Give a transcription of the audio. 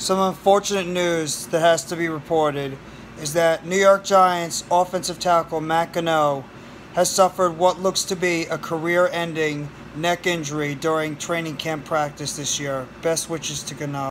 Some unfortunate news that has to be reported is that New York Giants offensive tackle Matt Gono has suffered what looks to be a career-ending neck injury during training camp practice this year. Best wishes to Gono.